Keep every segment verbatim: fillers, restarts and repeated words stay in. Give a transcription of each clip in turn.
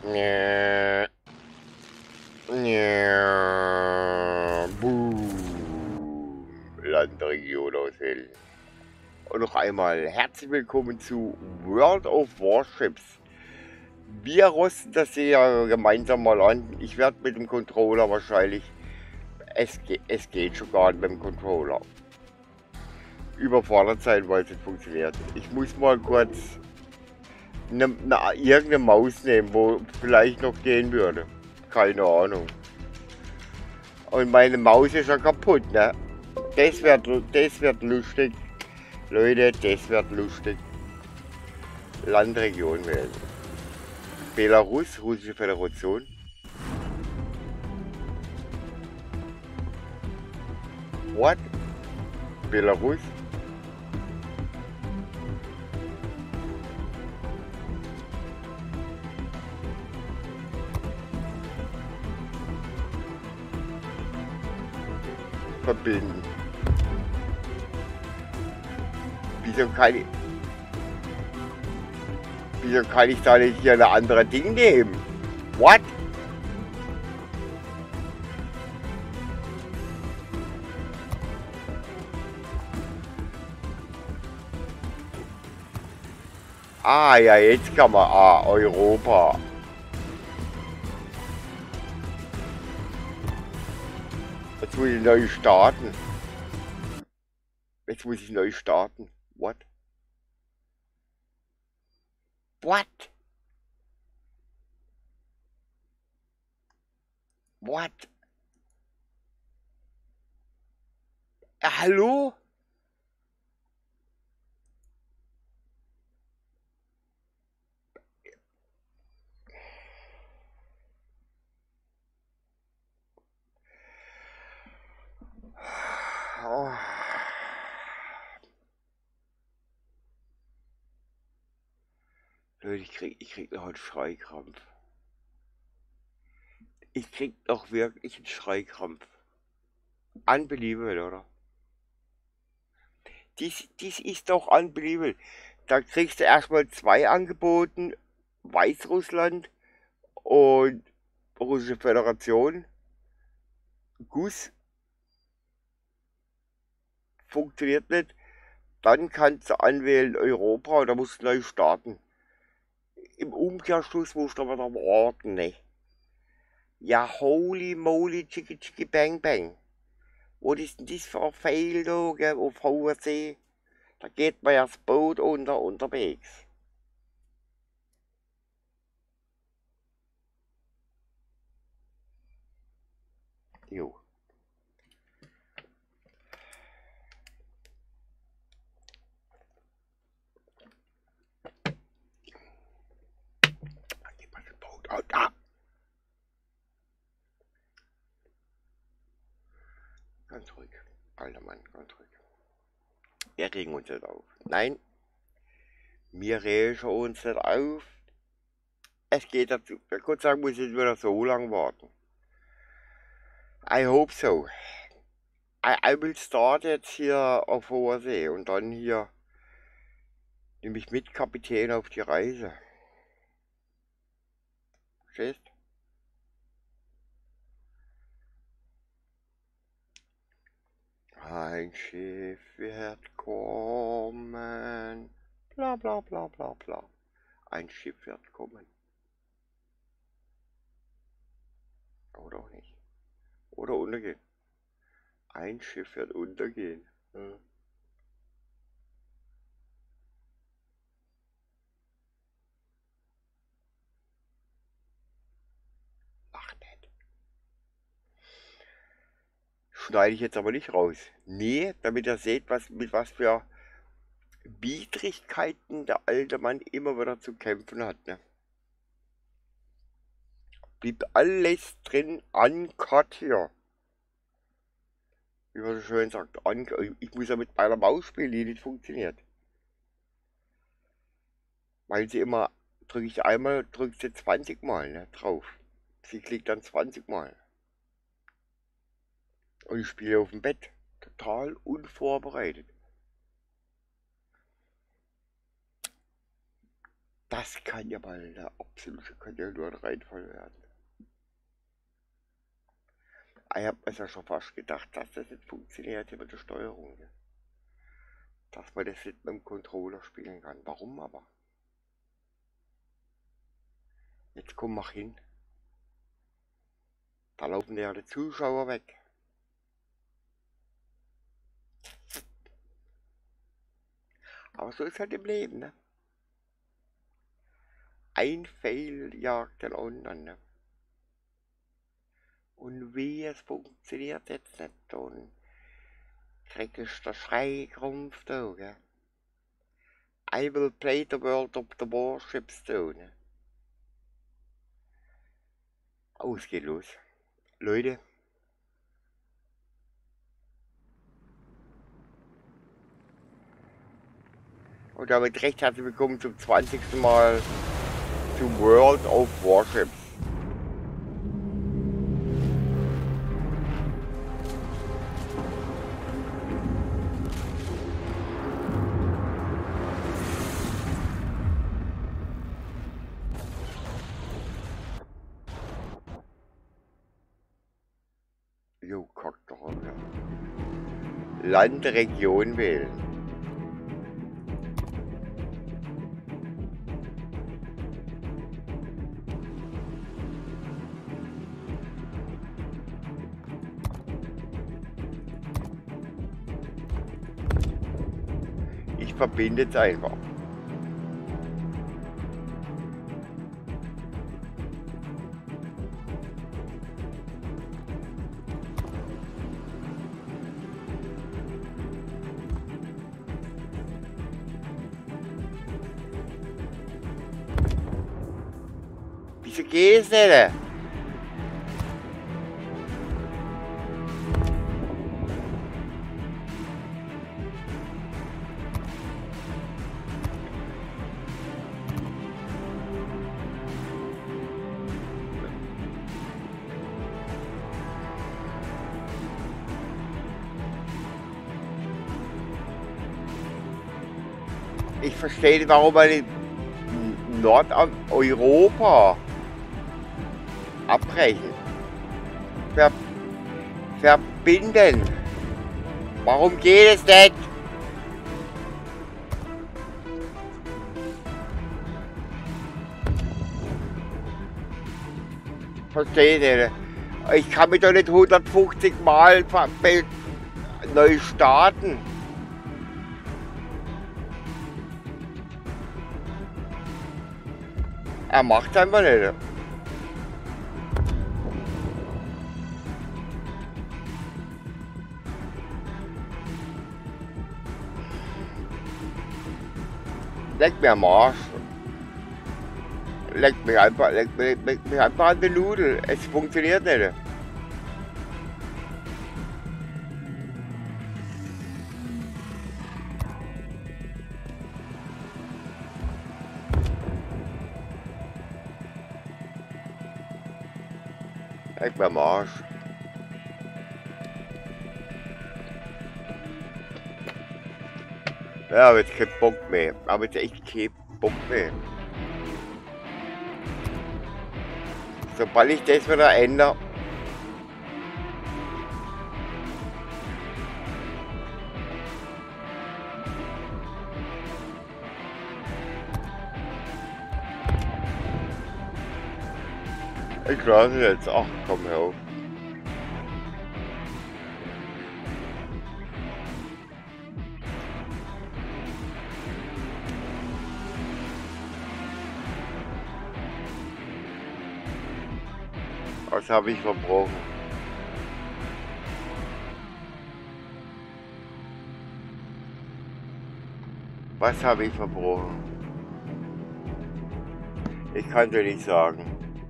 Ja. Ja. Boom. Landregion auswählen. Und noch einmal herzlich willkommen zu World of Warships. Wir rüsten das hier ja gemeinsam mal an. Ich werde mit dem Controller wahrscheinlich. Es, ge es geht schon gar nicht mit dem Controller. Überfordert sein, weil es nicht funktioniert. Ich muss mal kurz eine, eine, irgendeine Maus nehmen, wo vielleicht noch gehen würde. Keine Ahnung. Und meine Maus ist ja kaputt, ne? Das wird, das wird lustig. Leute, das wird lustig. Landregion wählen. Belarus, Russische Föderation. What? Belarus? Verbinden. Wieso kann ich... Wieso kann ich da nicht hier eine andere Ding nehmen? What? Ah, ja, jetzt kann man... Ah, Europa. Jetzt muss ich neu starten. Jetzt muss ich neu starten. What? What? What? Äh, hallo? Oh. Leute, ich krieg, ich krieg noch einen Schreikrampf. Ich krieg doch wirklich einen Schreikrampf. Unbelievable, oder? Dies, dies ist doch unbelievable. Da kriegst du erstmal zwei angeboten. Weißrussland und Russische Föderation. Guss. Funktioniert nicht. Dann kannst du anwählen Europa und da musst du neu starten. Im Umkehrschluss musst du aber noch warten, ne? Ja, holy moly, chicki chicki bang bang. Was ist denn das für ein Fail da, gell, auf H W C? Da geht mir ja das Boot unter unterwegs. Jo. Da geht mal das Boot unter. Ganz ruhig, alter Mann, ganz ruhig. Wir regen uns nicht auf. Nein, wir regen uns nicht auf. Es geht dazu. Gott sei Dank muss ich nicht wieder so lange warten. I hope so. I, I will start jetzt hier auf hoher See und dann hier nehme ich mit Kapitän auf die Reise. Verstehst? Ein Schiff wird kommen. Bla bla bla bla bla. Ein Schiff wird kommen. Oder auch nicht. Oder untergehen. Ein Schiff wird untergehen. Hm. Ach nicht. Schneide ich jetzt aber nicht raus. Nee, damit ihr seht, was, mit was für Widrigkeiten der alte Mann immer wieder zu kämpfen hat. Ne? Blieb alles drin, uncut hier. Wie man so schön sagt, uncut. Ich muss ja mit meiner Maus spielen, die nicht funktioniert. Weil sie immer, drücke ich einmal, drückt sie zwanzig Mal ne, drauf. Sie klickt dann zwanzig Mal. Und ich spiele auf dem Bett. Total unvorbereitet. Das kann ja mal der absolute, kann ja nur ein Reinfall werden. Ich habe mir ja schon fast gedacht, dass das nicht funktioniert mit der Steuerung. Ne? Dass man das nicht mit dem Controller spielen kann. Warum aber? Jetzt komm mal hin. Da laufen ja die Zuschauer weg. Aber so ist halt im Leben, ne? Ein Fail jagt den anderen, ne? Und wie es funktioniert jetzt nicht, und kriegst du Schreikrumpf da, gell? I will play the world of the warships da, ne? Oh, es geht los. Leute. Und damit recht herzlich willkommen zum zwanzigsten Mal zum World of Warships. Jo, kack doch auf, ja. Land, Region wählen. Ich verbinde es einfach. Wieso geht es nicht? Ich verstehe nicht, warum man in Nordeuropa abbrechen. Ver verbinden. Warum geht es nicht? Verstehe nicht. Ich kann mich doch nicht hundertfünfzig Mal neu starten. Er macht einfach nicht. Leck mir am Arsch. Leck mich einfach, leck, leck, leck mich einfach an die Nudel. Es funktioniert nicht. Leck mir am Arsch. Ja, aber jetzt kein Bock mehr. Aber jetzt echt kein Bock mehr. Sobald ich das wieder ändere. Ich lasse jetzt. Ach, komm her auf. Was habe ich verbrochen? Was habe ich verbrochen? Ich kann dir nicht sagen.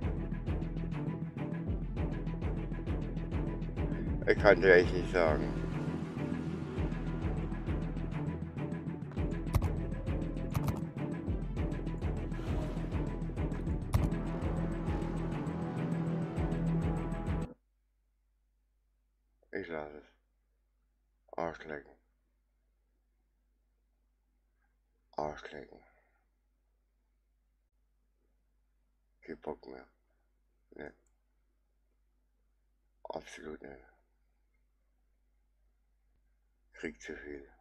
Ich kann dir echt nicht sagen. Ich lasse es. Arschlecken. Arschlecken. keinen Bock mehr. Ne, absolut nicht. Krieg zu viel.